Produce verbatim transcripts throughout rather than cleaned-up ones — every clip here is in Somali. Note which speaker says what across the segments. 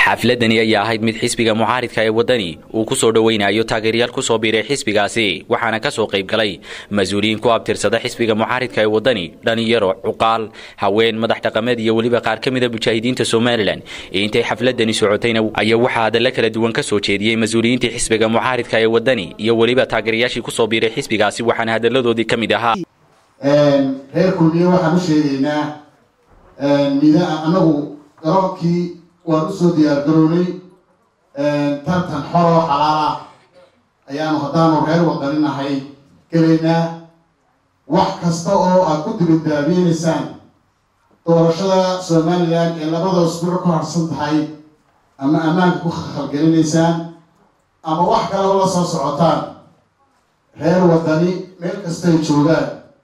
Speaker 1: xafladani ayaa ahayd mid xisbiga mucaaridka ee wadani uu ku soo dhaweynayo taageerayaal ku soo biiray xisbigaasi waxaana ka soo qayb galay mas'uuliyiin ku abtirsada xisbiga mucaaridka ee wadani dhalinyaro cuqaal haween madax dhaqameed iyo waliba qaar ka mid ah mujaahidiinta Soomaaliland intay xafladani socotayna ayaa waxa hadallo kala duwan ka soo jeediyay mas'uuliyiinta xisbiga mucaaridka ee wadani iyo waliba taageerayaashii ku soo biiray xisbigaasi waxaana hadaladoodii ka mid ahaa
Speaker 2: een reer kulmiye waxaan u sheegaynaa een nidaam anagu garoonkii waan u soo diyaar garoonay een tartan xoro xalaala ayaanu haddaanu reer wadanahay galeynaa wax kasta oo aad ku dibadaabiyeysaan doorashada Soomaaliland ee labada usbuuc ku harsan tahay ama ammaanka ku khalgalinaysaan ama wax kale oo la soo socotaan reer wadani meel kasta ay joogaan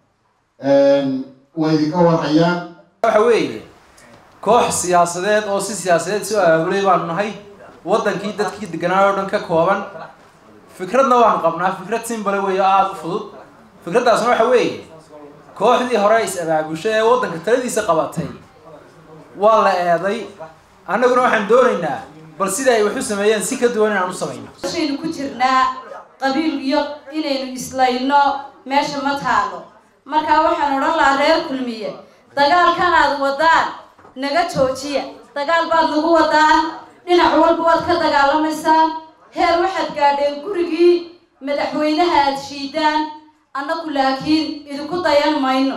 Speaker 2: een way ka warayaan
Speaker 3: waxa weeye koox siyaasadeed oo si siyaasadeed soo aawilay baan nahay wadankii dadkii deganaa oo dhan ka kooban fikradna waan qabnaa fikrad simple weey aad u fudud fikradaasna waxa weeye kooxdii hore is abaabushay ee wadanka taladiisa qabatay waa la eeday annaguna waxaan doonaynaa bal sida ay wax u sameeyeen si ka duwan inaan u sameeyno
Speaker 4: waxaynu ku jirnaa qabiil iyo inaynu islayno meesha ma taalo marka waxaan oran lahaa reer kulmiye dagaalkan aad wadaan naga joojiya dagaal baad nagu wadaan dhinac walba waad ka dagaalamaysaa heer waxaad gaadheen gurigii madaxweynaha aad shiidaan annagu laakiin idinku dayan mayno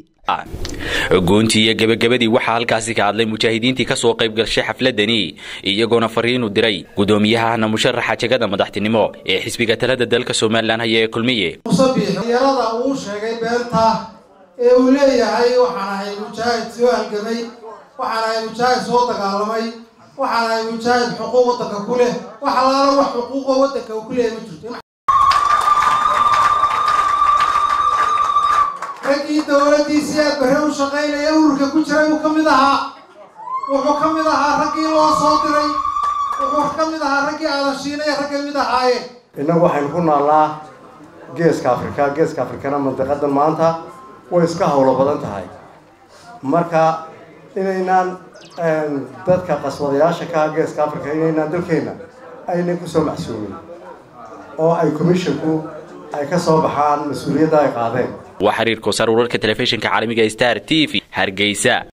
Speaker 1: goontii iyo gabagabadii waxaa halkaasi ka hadlay mujaahidiintii ka soo qayb gashay xafladani iyagoona fariin u diray gudoomiyaha musharaxa jagada madaxtinimo ee xisbiga talada dalka Soomaaliland haya kulmiye
Speaker 5: musabbixiyada uu sheegay beenta ee uu leeyahay waxaan ahay mujaahid soo halgamay waxaan ahay mujaahid soo dagaalamay waxaan ahay mujaahid xuquuq wadanka ku leh waxa la wax xuquuq wadanka ku leeyahay ma jirto ragii dawladdiisa aad barrow shaqaynaya ururka ku jiray uu kamid ahaa wuxuu kamid ahaa ragii loo soo diray wuxuu kamid ahaa ragii aadashiinay ragii mid ahaayeen
Speaker 6: inagu waxaynu ku noolnaa geeska Afrika geeska Afrikana mantiqadan maanta way iska hawlo badan tahay marka inaynaan dadka qaswadayaasha ka geeska Afrika inaynaan dalkeena ayna ku soo macsuumin oo ay commissionku ay ka soo baxaan mas'uuliyadda ay qaadeen
Speaker 1: وحرير كوسار ورك تلفزيون كعالمي Star T V هرجيسا.